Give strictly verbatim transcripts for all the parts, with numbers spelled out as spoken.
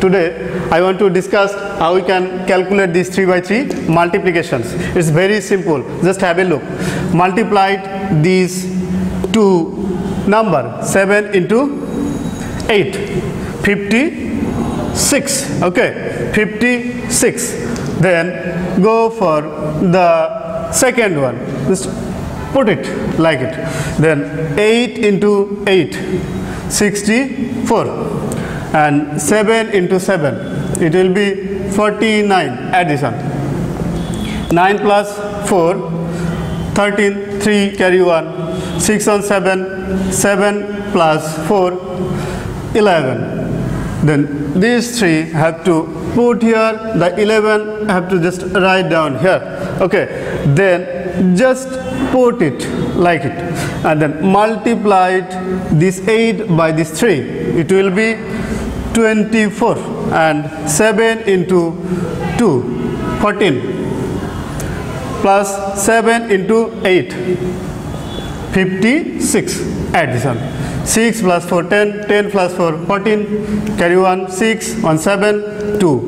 Today I want to discuss how we can calculate these three by three multiplications. It's very simple. Just have a look. Multiplied these two number seven into eight, fifty-six. Okay, fifty-six. Then go for the second one. Just put it like it. Then eight into eight, sixty-four, and seven into seven, it will be forty-nine. Addition. nine plus four, thirteen, three carry one, six on seven, seven plus four, eleven. Then these three have to put here, the eleven have to just write down here. Okay, then just put it like it, and then multiplied this eight by this three, it will be twenty-four, and seven into two, fourteen, plus seven into eight, fifty-six. Addition. six plus four, ten, ten plus four, fourteen, carry one, six, on seven, two,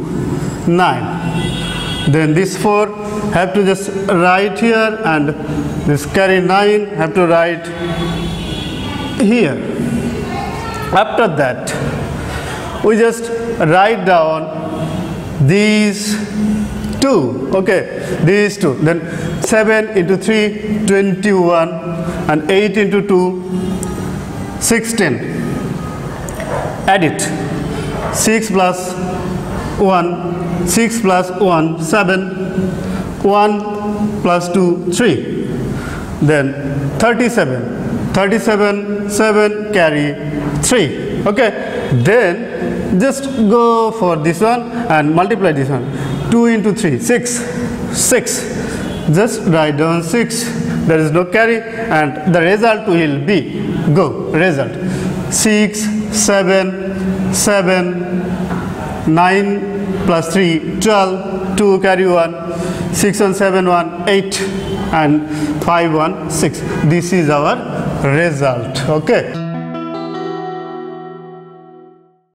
nine. Then this four have to just write here, and this carry nine have to write here. After that, we just write down these two. Okay, these two. Then seven into three, twenty-one, and eight into two, sixteen. Add it. six plus one, six plus one, seven, one plus two, three. Then thirty-seven. thirty-seven, seven carry three. Okay. Then just go for this one and multiply this one. two into three, six. six. Just write down six. There is no carry, and the result will be go result six, seven, seven, nine plus three, twelve, two carry one, six on seven, one, eight, and five, one, six. This is our result. Okay.